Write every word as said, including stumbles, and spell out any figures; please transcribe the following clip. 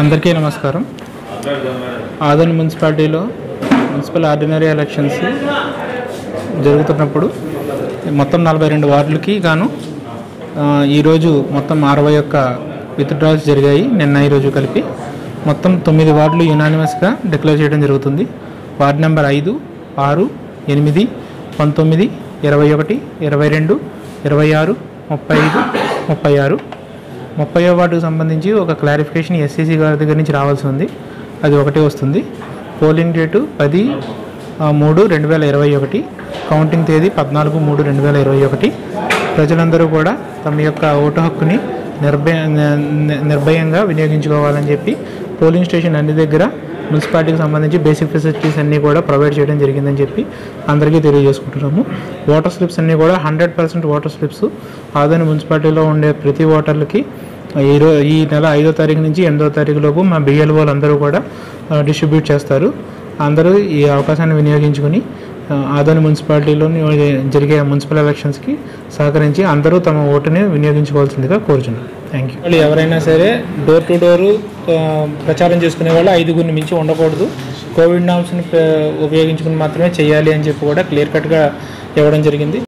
అందరికీ నమస్కారం. ఆదోని మున్సిపాలిటీలో మున్సిపల్ ఆర్డినరీ ఎలక్షన్స్ జరుగుతున్నప్పుడు మొత్తం నలభై రెండు వార్డులకి గాను ఈరోజు మొత్తం అరవై ఒక్క విత్డ్రాల్స్ జరిగాయి. నిన్న ఈరోజు కలిపి మొత్తం తొమ్మిది వార్డులు యునానిమస్గా డిక్లేర్ చేయడం జరుగుతుంది. వార్డు నెంబర్ ఐదు, ఆరు, ఎనిమిది, పంతొమ్మిది, ఇరవై ఒకటి, ఇరవై రెండు, ఇరవై ఆరు, ముప్పై ఐదు, ముప్పై ఆరు. ముప్పై వార్డుకు సంబంధించి ఒక క్లారిఫికేషన్ ఎస్సీసీ గారి దగ్గర నుంచి రావాల్సి ఉంది. అది ఒకటే వస్తుంది. పోలింగ్ డేటు పది మూడు రెండు వేల ఇరవై ఒకటి, కౌంటింగ్ తేదీ పద్నాలుగు మూడు రెండు వేల ఇరవై ఒకటి. ప్రజలందరూ కూడా తమ యొక్క ఓటు హక్కుని నిర్భయ నిర్భయంగా వినియోగించుకోవాలని చెప్పి పోలింగ్ స్టేషన్ అన్ని దగ్గర మున్సిపాలిటీకి సంబంధించి బేసిక్ ఫెసిలిటీస్ అన్నీ కూడా ప్రొవైడ్ చేయడం జరిగిందని చెప్పి అందరికీ తెలియజేసుకుంటున్నాము. ఓటర్ స్లిప్స్ అన్నీ కూడా hundred percent voter slips Adoni మున్సిపాలిటీలో ఉండే ప్రతి ఓటర్లకి ఈరో ఈ నెల ఐదో తారీఖు నుంచి ఎనిమిదో తారీఖులోపు మా బిఎల్ఓలు అందరూ కూడా డిస్ట్రిబ్యూట్ చేస్తారు. అందరూ ఈ అవకాశాన్ని వినియోగించుకుని ఆదోని మున్సిపాలిటీలోని జరిగే మున్సిపల్ ఎలక్షన్స్కి సహకరించి అందరూ తమ ఓటుని వినియోగించుకోవాల్సిందిగా కోరుచున్నాను. Thank you. ఎవరైనా సరే డోర్ టు డోరు ప్రచారం చేసుకునే వాళ్ళు ఐదుగురిని మించి ఉండకూడదు. కోవిడ్ నామ్స్ని ఉపయోగించుకుని మాత్రమే చేయాలి అని చెప్పి కూడా క్లియర్ కట్గా ఇవ్వడం జరిగింది.